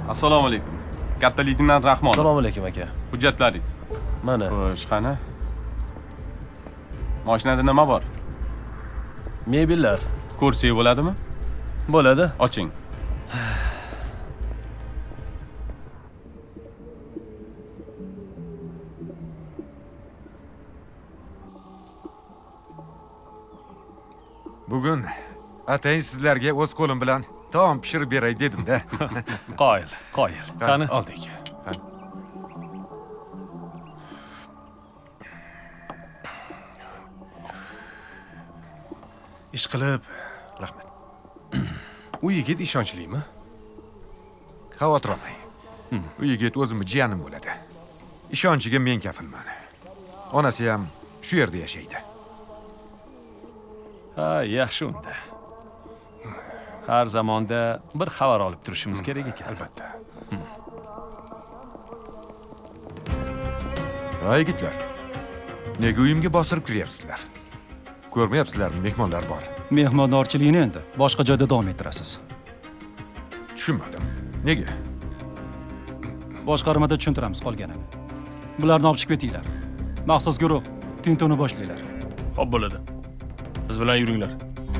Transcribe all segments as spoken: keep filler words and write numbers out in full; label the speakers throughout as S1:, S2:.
S1: Assalomu alaykum. Katta leytenant Rahmonov.
S2: Assalomu alaykum aka.
S1: Hujjatlaringiz.
S2: Mana.
S1: Xo'sh, qani? Mashinada nima bor?
S2: Mebellar.
S1: Ko'rsak bo'ladimi?
S2: Bo'ladi.
S1: Oching.
S3: Bugun atayin sizlarga o'z qo'lim bilan taom pishirib beray dedim-da.
S2: Qoyil, qoyil. Qani, oldik.
S4: Ish qilib, rahmat. U yigit ishonchlimi?
S3: Xavotir olmang. U yigit o'zimni jiyanim bo'ladi. Ishonchiga men kafilman. Onasi ham shu yerda yashaydi.
S2: Ha, yaxshi unda. Har zamonda bir xabar olib turishimiz kerak ekan.
S4: Albatta.
S3: Ha, yigitlar. Nega uyimga bosirib kiryapsizlar? Ko'rmayapsizlarmi, mehmonlar bor.
S5: Mehmondorchilikni endi boshqa joyda davom ettirasiz.
S3: Tushunmadim. Nega?
S5: Boshqarmada tushuntiramiz qolganini. Bularni olib chiqib ketinglar. Maxsus guruh tintuvni boshlaylar.
S4: Xo'p bo'ladi. Biz bilan yuringlar.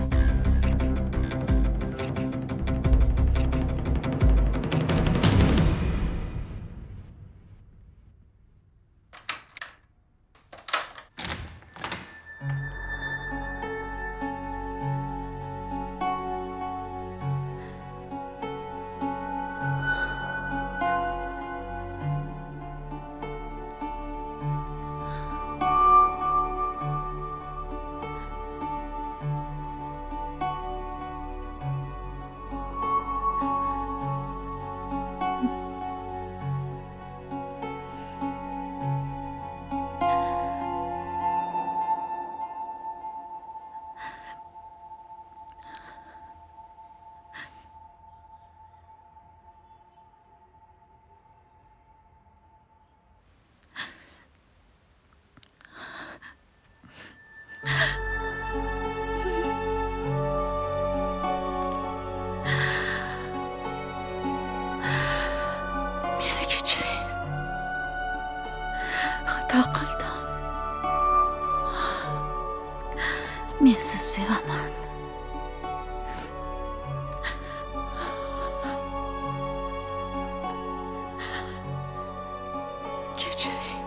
S6: Men sizni sevaman. Kechiring.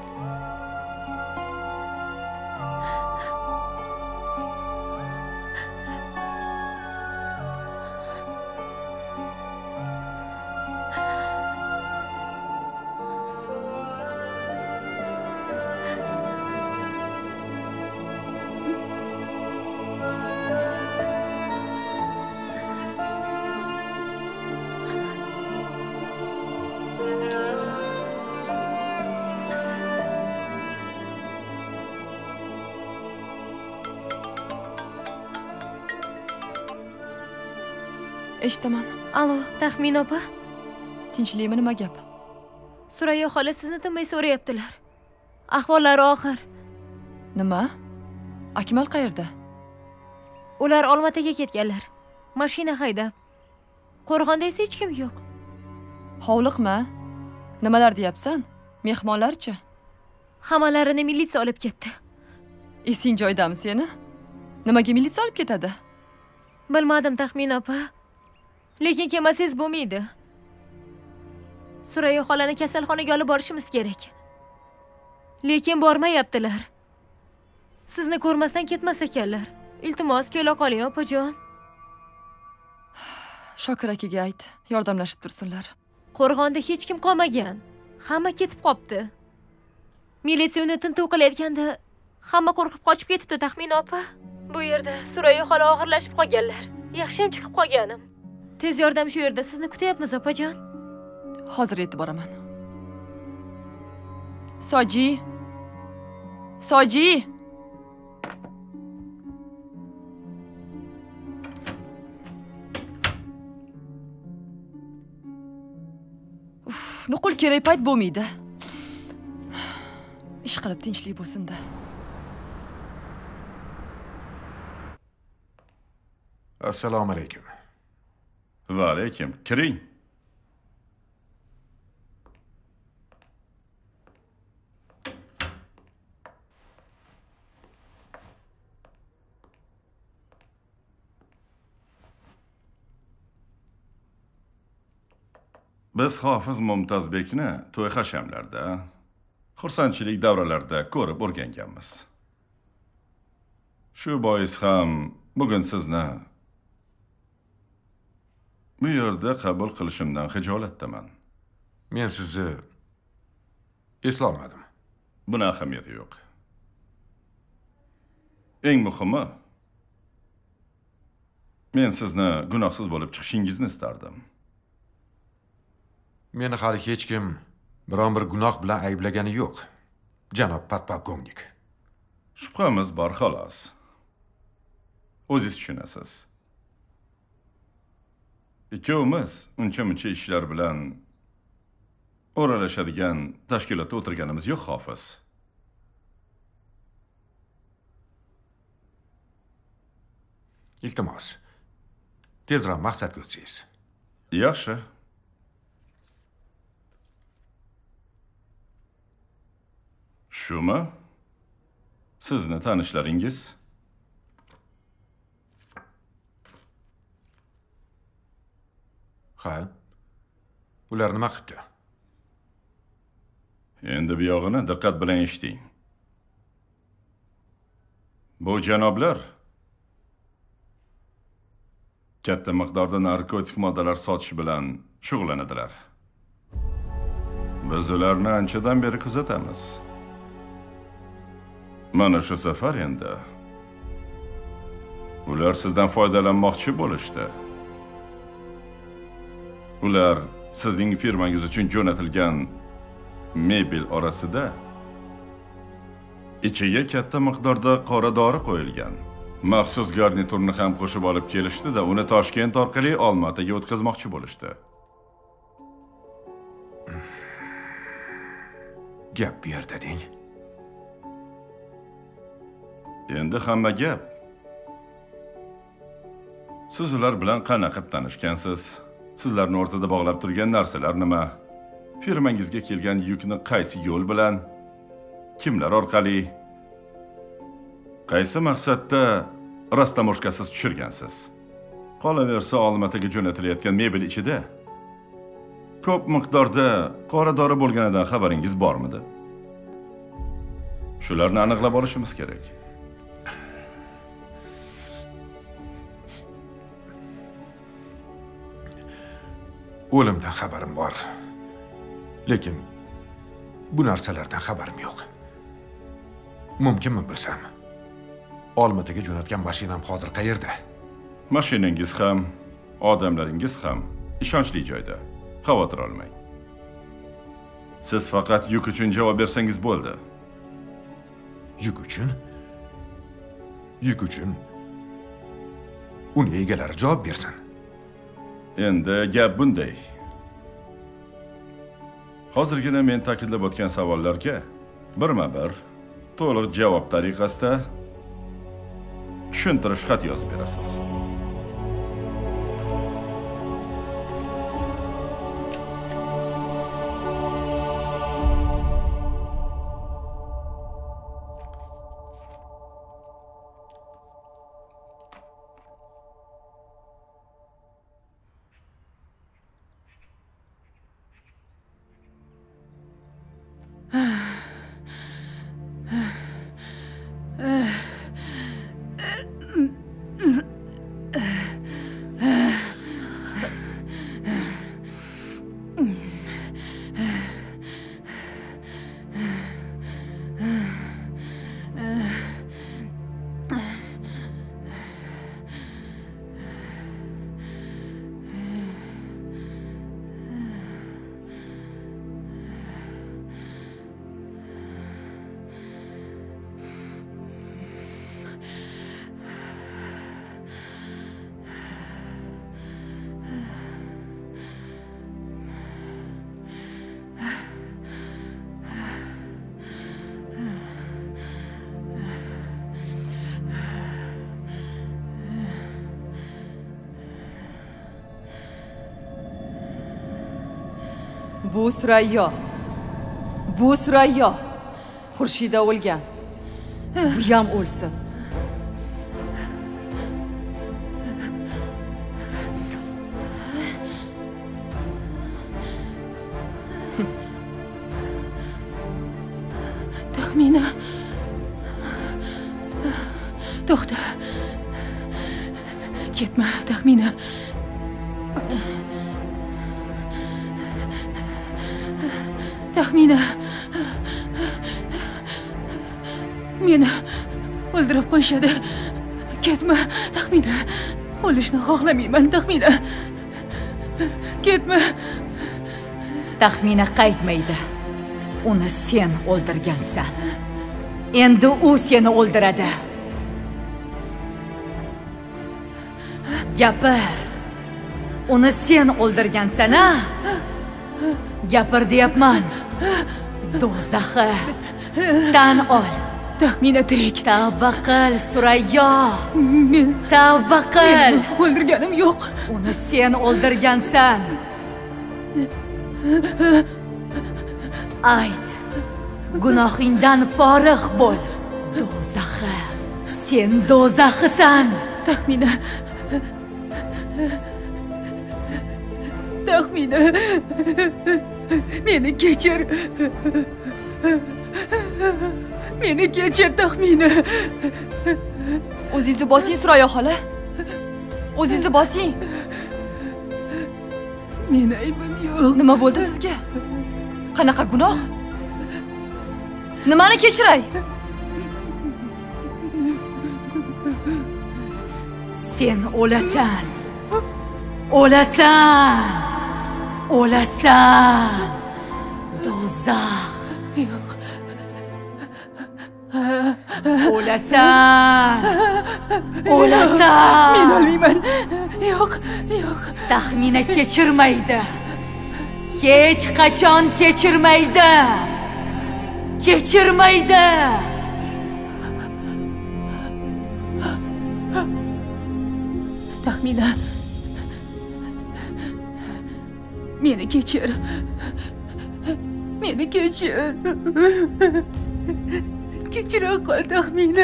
S7: Eshitaman.
S8: Alo, Taxmin opa.
S7: Tinchlikmi, nima gap?
S8: Surayyo xola sizni tinmay so'rayaptilar. Ahvollari og'ir.
S7: Nima? Akmal qayerda?
S8: Ular Olmaotaga ketganlar. Mashina haydab. Qo'rg'onda esa hech kim yo'q.
S7: Hovliqmi? Nimalar deyapsan? Mehmonlarchi?
S8: Hammalarini militsiya olib ketdi.
S7: Esing joyidami seni? Nimaga militsiya olib ketadi?
S8: Bilmadim, Taxmin opa. Lekin kelmasangiz bo'lmaydi. Surayyo xolani kasalxonaga olib borishimiz kerak. Lekin bormayaptilar. Sizni ko'rmasdan ketmas ekanlar. Iltimos, kela qoling, opajon.
S7: Shokir akaga ayt, yordamlashib tursinlar.
S8: Qo'rg'onda hech kim qolmagan. Hamma ketib qopti. Militsiya uni tintuv qilayotganda hamma qo'rqib qochib ketibdi, Taxmin opa. Bu yerda Surayyo xola og'irlashib qolganlar. Yaxshi ham chiqib qolganim. Tez yordam shu yerda, sizni kutyapmiz, opajon.
S7: Hozir yetib boraman. Soji. Soji. Uf, nuqul kerak payt bo'lmaydi. Ish qilib tinchlik bo'lsin-da.
S3: Assalomu alaykum.
S9: Va alaykum. Kiring. Biz Hofiz Mumtozbekni to'y hashamlarda, xursandchilik davralarida ko'rib o'rganganmiz. Shu bois ham bugun sizni bu yerda qabul qilishimdan xijolatdaman.
S3: Men sizni eslolmadim.
S9: Buni ahamiyati yo'q. Eng muhimi, men sizni gunohsiz bo'lib chiqishingizni istardim.
S3: Meni hali hech kim biron bir gunoh bilan ayblagani yo'q, janob podpolkovnik.
S9: Shubhamiz bor xolos. O'zingiz tushunasiz. Ikkovimiz uncha-muncha ishlar bilan o'ralashadigan tashkilotda o'tirganimiz yo'q, Hofiz.
S3: Iltimos, tezroq maqsadga o'tsangiz.
S9: Yaxshi. Shumi? Sizni tanishlaringiz?
S3: Ha. Ular nima qildi?
S9: Endi bu yog'ini diqqat bilan eshiting. Bu janoblar katta miqdorda narkotik moddalar sotish bilan shug'ullanadilar. Biz ularni anchadan beri kuzatamiz. Mana shu safar endi ular sizdan foydalanmoqchi bo'lishdi. Ular sizning firmangiz uchun jo'natilgan mebel orasida ichiga katta miqdorda qora dori qo'yilgan. Maxsus garniturni ham qo'shib olib kelishdi-da, uni Toshkent orqali Olmaotaga o'tkazmoqchi bo'lishdi.
S3: Gap bu yerda deng.
S9: Endi hamma gap. Siz ular bilan qanaqa tanishgansiz? Sizlarni o'rtada bog'lab turgan narsalar nima? Firmangizga kelgan yukni qaysi yo'l bilan, kimlar orqali, qaysi maqsadda rastamoshkasiz tushirgansiz? Qolaversa, Olmaotaga jo'natilayotgan mebel ichida ko'p miqdorda qora dori bo'lganidan xabaringiz bormidi? Shularni aniqlab olishimiz kerak.
S3: O'limdan xabarim bor. Lekin bu narsalardan xabarim yo'q. Mumkinmi bilsam? Olmaotaga jo'natgan mashinam hozir qayerda?
S9: Mashinangiz ham, odamlaringiz ham ishonchli joyda. Xavotir olmang. Siz faqat yuk uchun javob bersangiz bo'ldi.
S3: Yuk uchun? Yuk uchun uni egalari javob bersin.
S9: Endi gap bunday. Hozirgina men ta'kidlab o'tgan savollarga birma-bir to'liq javob tariqasida tushuntirish xat yozib berasiz.
S7: Bu Surayyo. Bu Surayyo. Xurshida o'lgan. Bu ham o'lsin.
S6: Taxmina. To'xta. Ketma, Taxmina. Taxmina. Meni o'ldirib qo'yishadi. Ketma, Taxmina. O'lishni xohlamayman, Taxmina. Ketma.
S10: Taxmina qaytmaydi. Uni sen o'ldirgansan. Endi u seni o'ldiradi. Gapir. Uni sen o'ldirgansan, a? Gapir deyapman. Do'zaxi tan ol.
S6: Taxmina tirik.
S10: Tavba qil, Surayyo.
S6: Men
S10: Tavba qil.
S6: o'ldirganim yo'q.
S10: Uni sen o'ldirgansan. Ayt. Gunohingdan forig' bo'l. Do'zaxi. Sen do'zaxisan.
S6: Taxmina. Taxmina. Meni kechir. Meni kechir, Taxmina.
S7: O'zingizni bosing, Surayyo xola. O'zingizni bosing.
S6: Meni aybim yo'q.
S7: Nima bo'ldi sizga? Qanaqa gunoh? Nimani kechiray?
S10: Sen o'lasan. O'lasan. O'lasan. Do'zax.
S6: Yo'q.
S10: O'lasan. O'lasan.
S6: Men o'lmayman. Yo'q, yo'q.
S10: Taxmina kechirmaydi. Hech qachon kechirmaydi. Kechirmaydi.
S6: Taxmina. Meni kechir. Meni kechir. Kechira qol, Taxmina.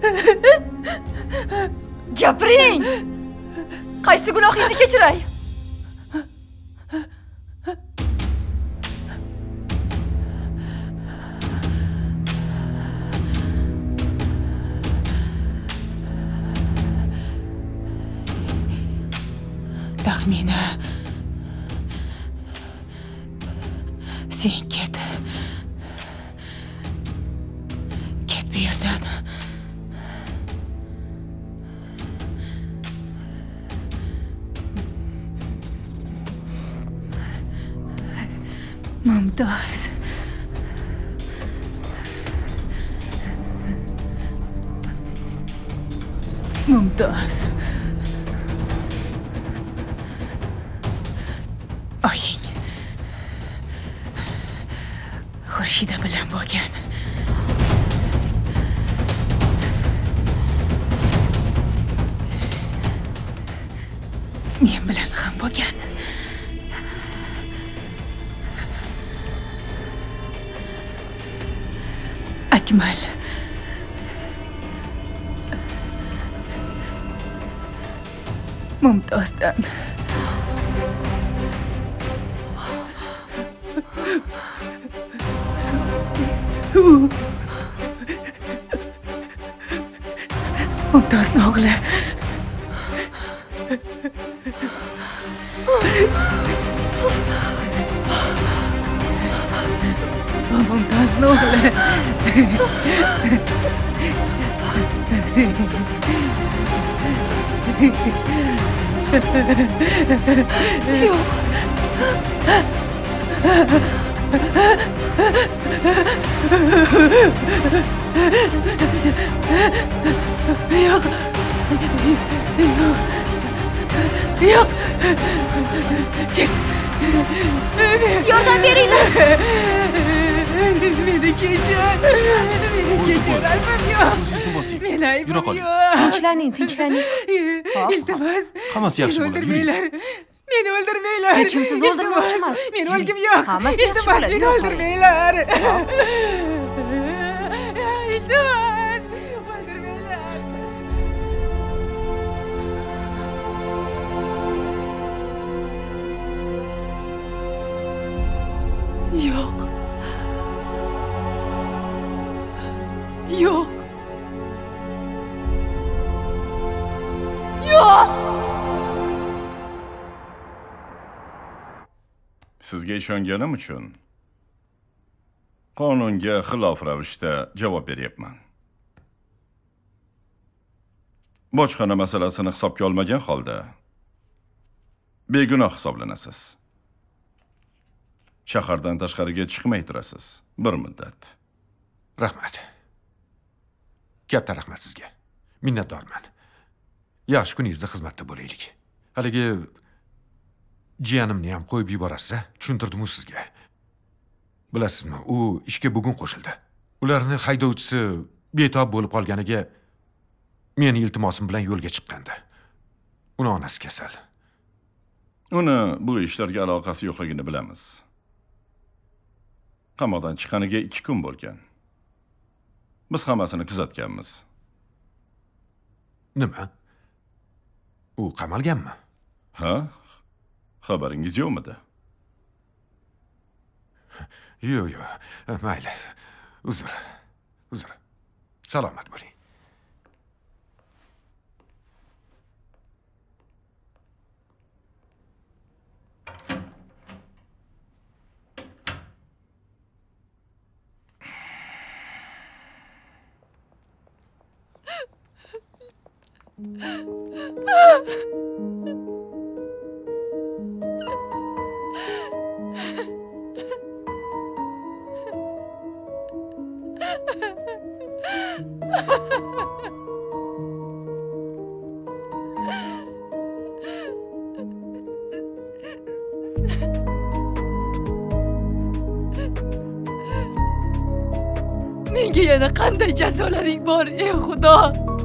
S7: Gapiring. Qaysi gunohingizni kechiray?
S6: Taxmina. Sen ket. Ket bu yerdan. Mumtoz. Mumtoz. Oying Xurshida bilan bo'lgan. Men bilan ham bo'lgan. Akmal. Mumtozdan. Mumtozni o'g'li. Mumtozni o'g'li. Yo'q. Yo'q. Yo'q. Yo'q. Ket.
S8: Yordam beringlar.
S6: Meni kechir. Meni kechir, aybim yo'q.
S2: O'zingizni bosing.
S6: Meni aybim
S2: Yura qoling.
S6: yo'q.
S8: Tinchlaning, tinchlaning.
S6: Iltimos.
S2: Hammasi yaxshi bo'ladi. Yuring.
S6: O'ldirmanglar. Meni o'ldirmanglar.
S8: Hech kim sizni o'ldirmoqchi emas.
S6: Meni o'lgim yo'q.
S8: Hammasi yaxshi
S6: Iltimos,
S8: bo'ladi.
S6: meni
S8: Yura
S6: o'ldirmanglar. Iltimos, o'ldirmanglar. Yo'q.
S9: sizga ishonganim uchun qonunga xilof ravishda javob beryapman. Bojxona masalasini hisobga olmagan holda begunoh hisoblanasiz. Shahardan tashqariga chiqmay turasiz bir muddat.
S3: Rahmat. Katta rahmat sizga. Minnatdorman. Yaxshi kuningizda xizmatda bo'laylik. Haligi jiyanimni ham qo'yib yuborasiz, tushuntirdim sizga. Bilasizmi, u ishga bugun qo'shildi. Ularni haydovchisi betob bo'lib qolganiga meni iltimosim bilan yo'lga chiqqandi. Uni onasi kasal.
S9: Uni bu ishlarga aloqasi yo'qligini bilamiz. Qamoqdan chiqqaniga ikki kun bo'lgan. Biz hammasini kuzatganmiz.
S3: Nima? U qamalganmi?
S9: Ha? Xabaringiz yo'qmidi?
S3: Yo'q, yo'q. Mayli. Uzr. Uzr. Salomat bo'ling.
S7: Menga yana qanday jazolaring bor, ey Xudo?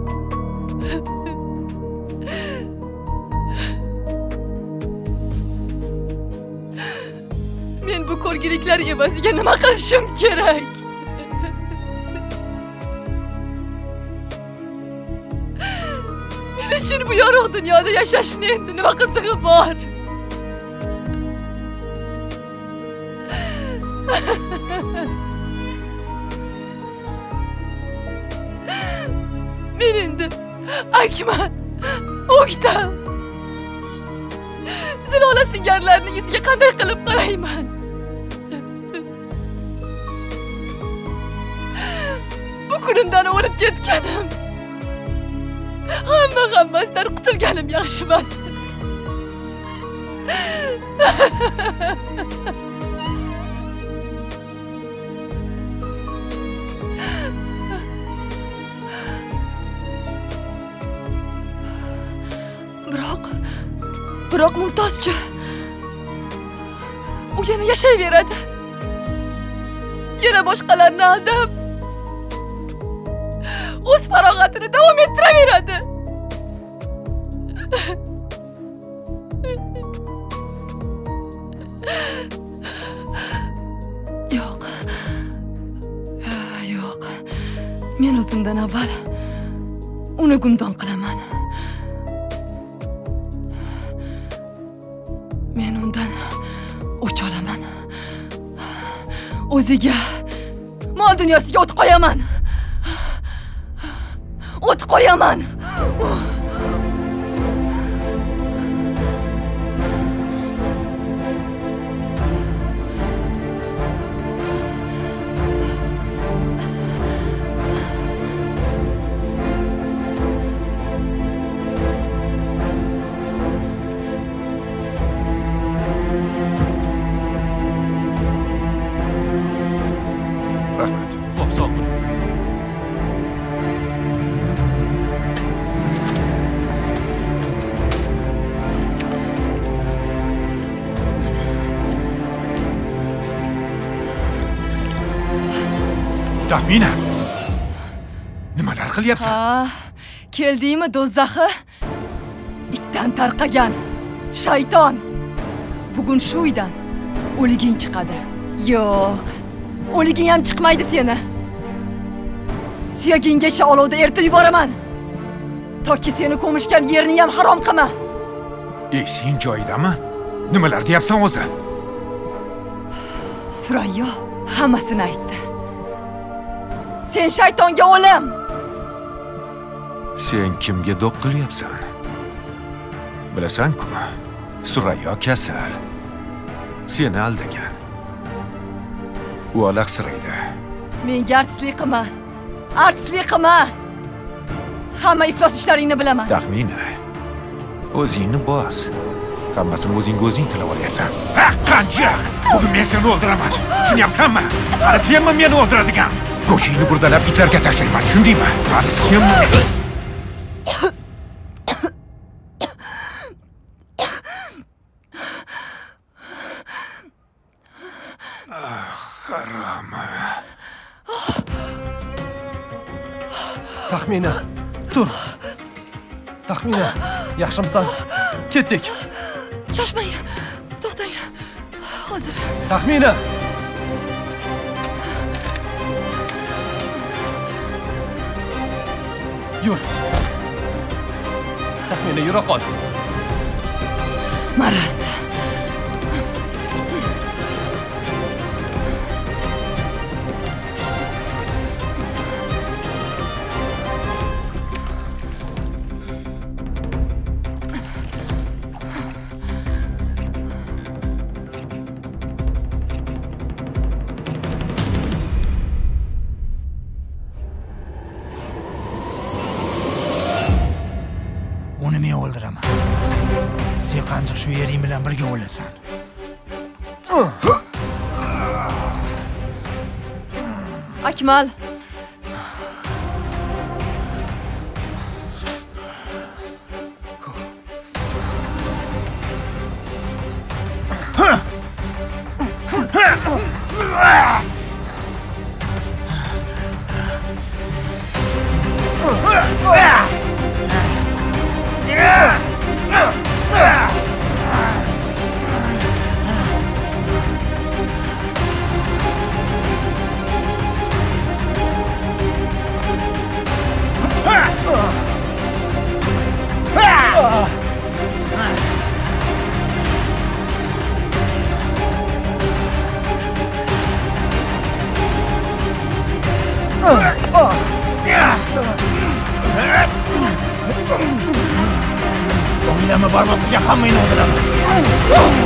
S7: Men bu ko'rgiliklar evaziga nima qilishim kerak? Men uchun bu yorug' dunyoda yashashni endi nima qizig'i bor? Men endi Akmal, O'ktam, Zilola singari yuziga qanday qilib qarayman? Bu kunimdan o'lib ketganim, hamma hammasidan qutulganim yaxshi emas. Biroq, biroq Mumtozchi, u yana yashayveradi. Yana boshqalarni aldab, o'z farog'atini davom ettiraveradi. Yo'q. Yo'q. Men o'zimdan avval uni gumdon qilaman. Men undan o'ch olaman. O'ziga, mol dunyosiga o't qo'yaman. O't qo'yaman.
S3: Rahmat.
S2: Xo'p, sog' bo'ling.
S3: Taxmina. Nimalar qilyapsan?
S7: Ha, keldingmi do'zaxi? Itdan tarqagan shayton. Bugun shu uydan o'liging chiqadi. Yo'q. O'liging ham chiqmaydi seni. Suyaginggacha olovda eritib yuboraman. Toki seni ko'mishgan yerni ham harom qilma.
S3: Ey, sen joyidami? Nimalar deyapsan o'zi?
S7: Surayyo hammasini aytdi. Sen shaytonga o'lim.
S3: Sen kimga do'q qilyapsan? Bilasan-ku, Surayyo kasal. seni aldagan. U alahsiraydi.
S7: Menga artistlik qilma. Artistlik qilma. Hamma iflos ishlaringni bilaman.
S3: Taxmina. O'zingni bos. Hammasini o'zing o'zing tilab olyapsan. Ha, qanjiq! Bugun men seni o'ldiraman. Tushunyapsanmi? Hali senmi meni o'ldiradigan? Go'shingni burdalab itlarga tashlayman, tushundingmi? Hali senmi?
S4: Taxmina, tur. Taxmina, yaxshimisan? Ketdik.
S7: Shoshmang. To'xtang. Hozir.
S4: Taxmina. Yur. Taxmina, yura qol.
S7: Maraz.
S11: Uni men o'ldiraman. Sen qanjiq shu yering bilan birga o'lasan.
S7: Akmal.
S11: O'ylama barmoqlarga hammani o'ldiraman.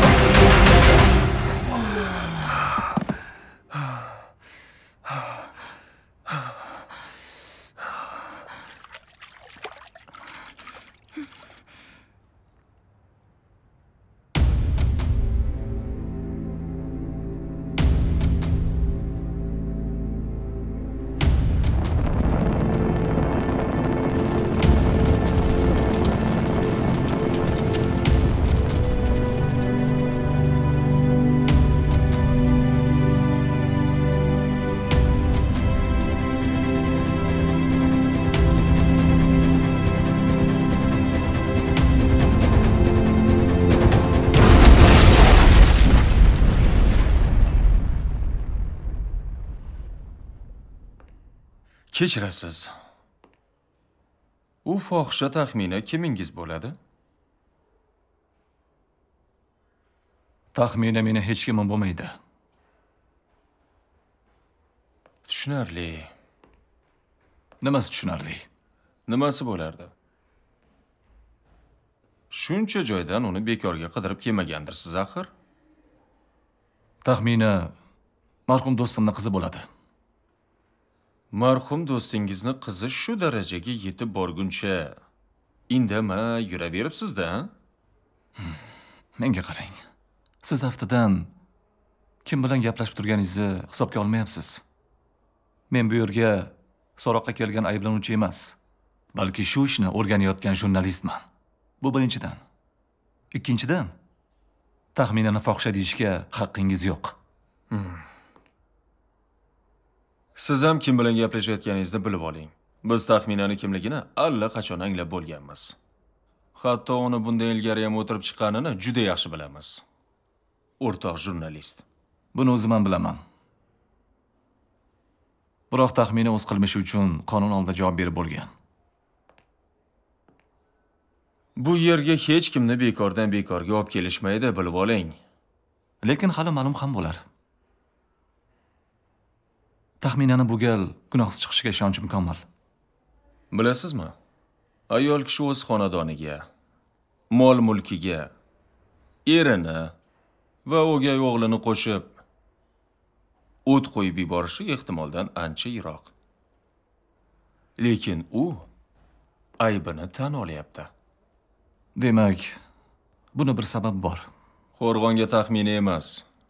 S2: Kechirasiz. U fohisha taxmina kimingiz bo'ladi?
S5: Taxmina meni hech kimim bo'lmaydi.
S2: Tushunarli.
S5: Nimasi tushunarli?
S2: Nimasi bo'lardi? Shuncha joydan uni bekorga qidirib kelmagandirsiz axir.
S5: Taxmina marhum do'stimning qizi bo'ladi.
S2: Marhum do'stingizni qizi shu darajaga yetib borguncha indamay yuraveribsiz-da?
S5: Hmm. Menga qarang. Siz haftadan kim bilan gaplashib turganingizni hisobga olmayapsiz. Men bu yerga so'roqqa kelgan ayblanuvchi emas, balki shu ishni o'rganayotgan jurnalistman. Bu birinchidan. Ikkinchidan, taxminani fohisha deyishga haqqingiz yo'q.
S2: Hmm. Siz ham kim bilan gaplashayotganingizni bilib oling. Biz taxminani kimligini allaqachon anglab bo'lganmiz. Hatto uni bundan ilgari ham o'tirib chiqqanini juda yaxshi bilamiz. O'rtoq jurnalist.
S5: Buni o'zim ham bilaman. Biroq taxmina o'z qilmishi uchun qonun oldida javob berib bo'lgan.
S2: Bu yerga hech kimni bekordan bekorga olib kelishmaydi, bilib oling.
S5: Lekin hali ma'lum ham bo'lar. Taxminani bu gal gunohsiz chiqishiga ishonchim komil.
S2: Bilasizmi? Ayol kishi o'z xonadoniga, mol-mulkiga, erini, va o'gay o'g'lini qo'shib o't qo'yib yuborishi ehtimoldan ancha yiroq. Lekin u aybini tan olyapti.
S5: Demak, buni bir sabab bor.
S2: Qo'rg'onga taxmini emas.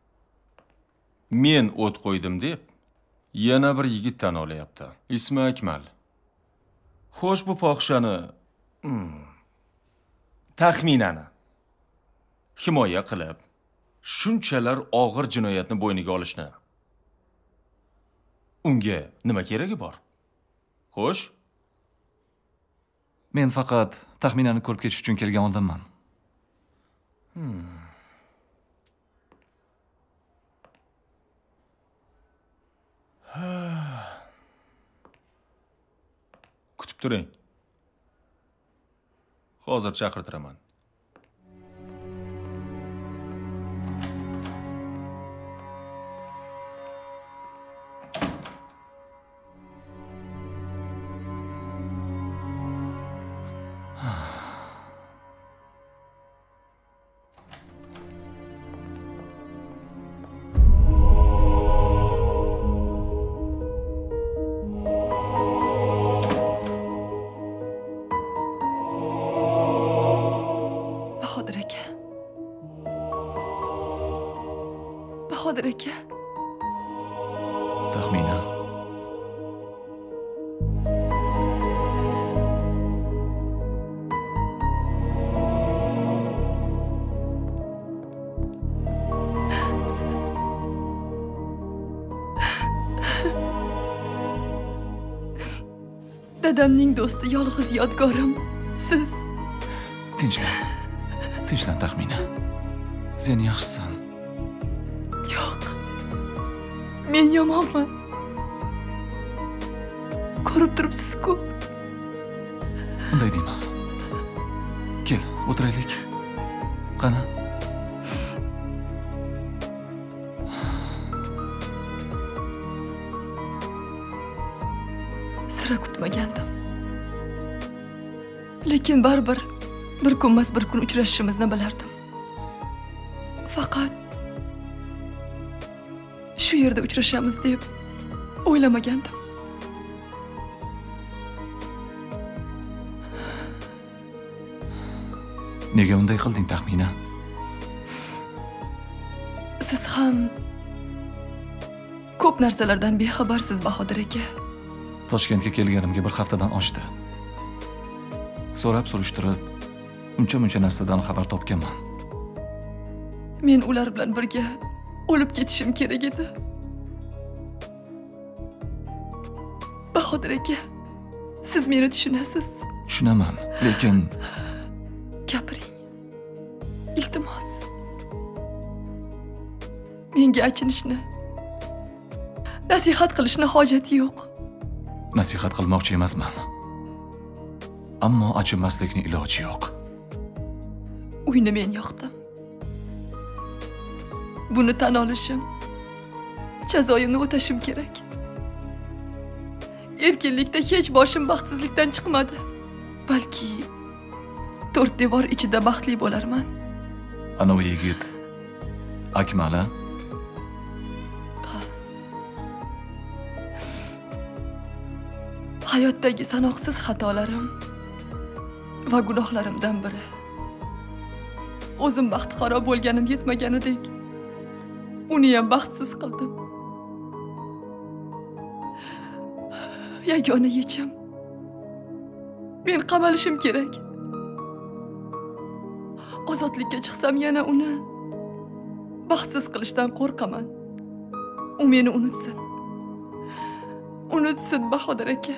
S2: Men o't qo'ydim deb yana bir yigit tan olyapti. Ismi Akmal. Xo'sh, bu fohishani, hmm, taxminani himoya qilib, shunchalar og'ir jinoyatni bo'yniga olishni unga nima keragi bor? Xo'sh?
S5: Men faqat taxminani ko'rib ketish uchun kelgan odamman.
S2: Hmm. Kutib turing. Hozir chaqirtiraman.
S7: Bahodir aka. Bahodir aka.
S5: Taxmina.
S7: Dadamning do'sti yolg'iz yodgorim siz.
S5: Tinchlan. Tinchlan Taxmina. Sen yaxshisan.
S7: Yo'q. Men yomonman. Ko'rib turibsiz-ku.
S5: Unday deyman. Kel, o'tiraylik. Qani?
S7: Sira kutmagandim. Lekin baribir bir kunmas bir kun uchrashishimizni bilardim. Faqat shu yerda uchrashamiz deb o'ylamagandim.
S5: Nega unday qilding Taxmina?
S7: Siz ham ko'p narsalardan bexabarsiz Bahodir aka.
S5: Toshkentga kelganimga bir haftadan oshdi. So'rab surishtirib, uncha-muncha narsadan xabar topganman.
S7: Men ular bilan birga o'lib ketishim kerak edi. Bahodir aka, siz meni tushunasiz.
S5: Tushunaman, lekin
S7: gapiring. Iltimos. Menga achinishni, nasihat qilishni hojati yo'q.
S5: Nasihat qilmoqchi emasman. Ammo achinmaslikning iloji yo'q.
S7: Uyni men yoqdim. Buni tan olishim, jazoimni o'tashim kerak. Erkinlikda hech boshim baxtsizlikdan chiqmadi. Balki to'rt devor ichida baxtli bo'larman.
S5: Ana u yigit Akmal a?
S7: Hayotdagi sanoqsiz xatolarim va gunohlarimdan biri. O'zim baxtiqaro bo'lganim yetmaganidek, uni ham baxtsiz qildim. Yagona yechim men qamalishim kerak. Ozodlikka chiqsam yana uni baxtsiz qilishdan qo'rqaman. U meni unutsin. Unutsin Bahodir aka.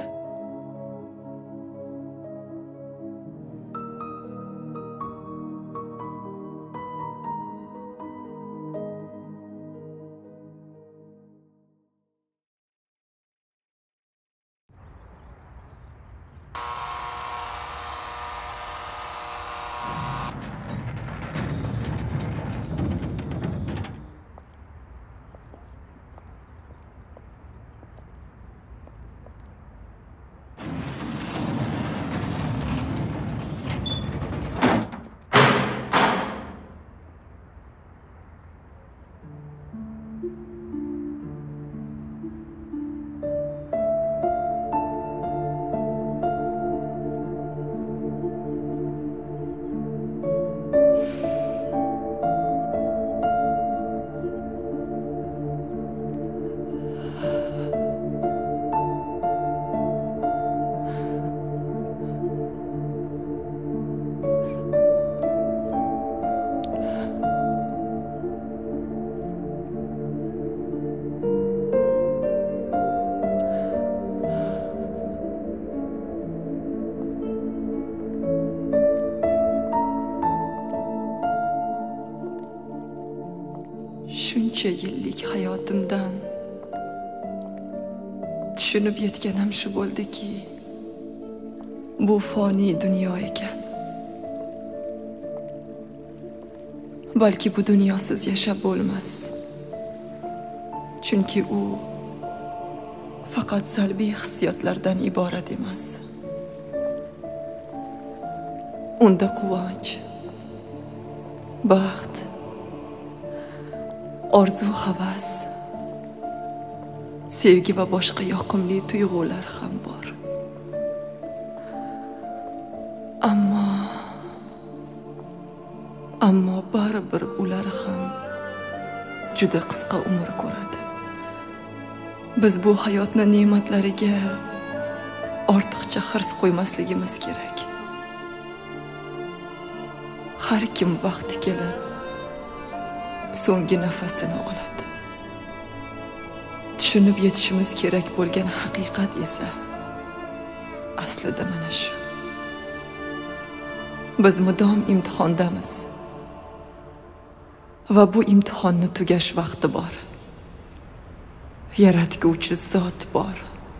S7: shuncha yillik hayotimdan tushunib yetganim shu bo'ldiki, bu foniy dunyo ekan. Balki bu dunyosiz yashab bo'lmas. Chunki u faqat salbiy hissiyotlardan iborat emas. Unda quvonch, baxt, orzu, havas, sevgi va boshqa yoqimli tuyg'ular ham bor. Ammo ammo baribir ular ham juda qisqa umr ko'radi. Biz bu hayotni ne'matlariga ortiqcha hirs qo'ymasligimiz kerak. Har kim vaqti kelib so'nggi nafasini oladi. Tushunib yetishimiz kerak bo'lgan haqiqat esa aslida mana shu. Biz mudom imtihondamiz. Va bu imtihonni tugash vaqti bor. Yaratguvchi zot bor.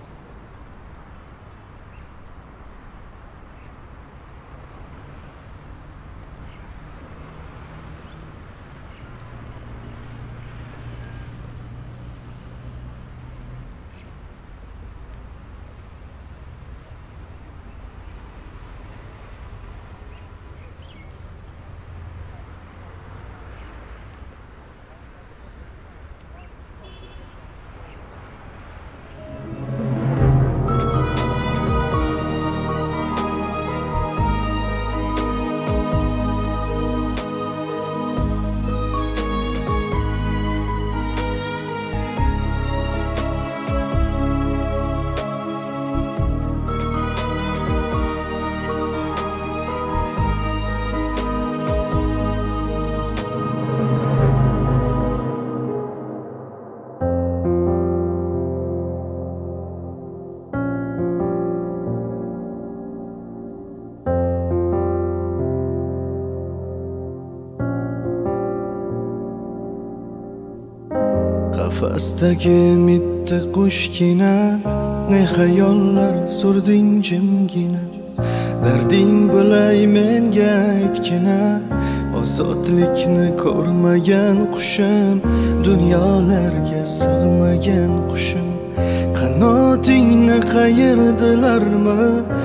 S12: Qafasdagi mitti qushgina, ne xayollar surding jimgina. Darding bo'lay menga aytgina, ozodlikni ko'rmagan qushim, dunyolarga sig'magan qushim. Qanotingni qayirdilarmi,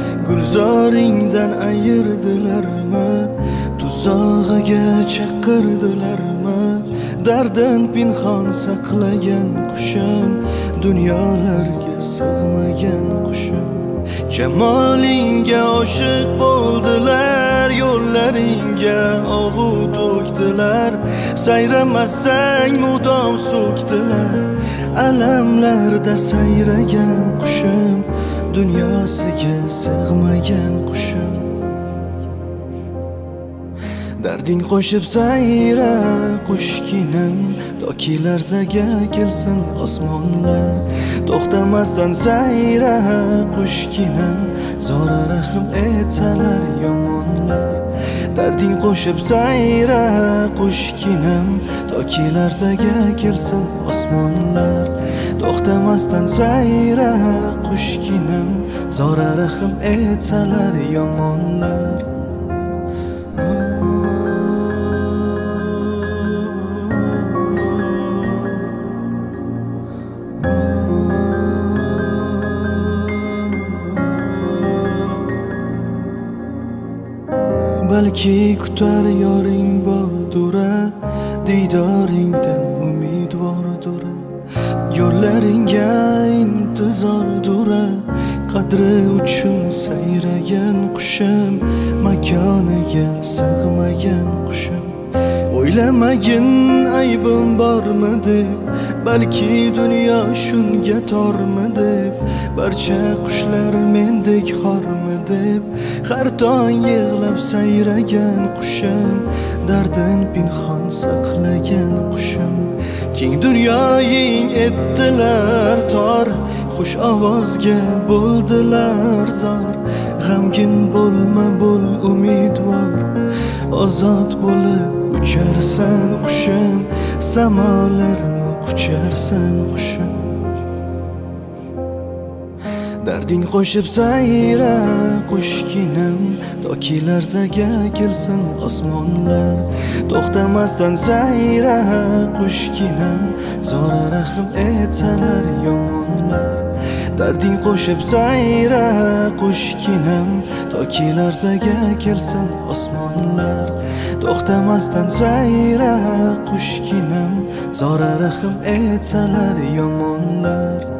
S12: gulzoringdan ayirdilarmi, tuzog'iga chaqirdilarmi? Dardin pinhon saqlagan qushim, dunyolarga sig'magan qushim. Jamolingga oshiq bo'ldilar, yo'llaringga og'u to'kdilar. Sayramasang mudom so'kdilar, alamlarda sayragan qushim, dunyosiga sig'magan qushim. Darding qo'shib sayra qushginam, toki larzaga kelsin osmonlar. To'xtamasdan sayra qushginam, zora rahim etsalar yomonlar. Darding qo'shib sayra qushginam, toki larzaga kelsin osmonlar. To'xtamasdan sayra qushginam, zora rahim etsalar yomonlar. Balki kutar yoring bordura, diydoringdan umidvordura. Yo'llaringga intizordura, qadri uchun sayragan qushim, makoniga sig'magan qushim. O'ylamagin aybim bormi deb, balki dunyo shunga tormi deb. Barcha qushlar mendek xormi deb, har tong yig'lab sayragan qushim, dardin pinhon saqlagan qushim. Keng dunyoying etdilar tor, xush ovozga bo'ldilar zor. G'amgin bo'lma, bo'l umidvor, ozod bo'lib ucharsan qushim, samolarni qucharsan qushim. Darding qo'shib sayra qushginam, toki larzaga kelsin osmonlar. To'xtamasdan sayra qushginam, zora rahm etsalar yomonlar. Darding qo'shib sayra qushginam, toki larzaga kelsin osmonlar. To'xtamasdan sayra qushginam, zora rahm etsalar yomonlar.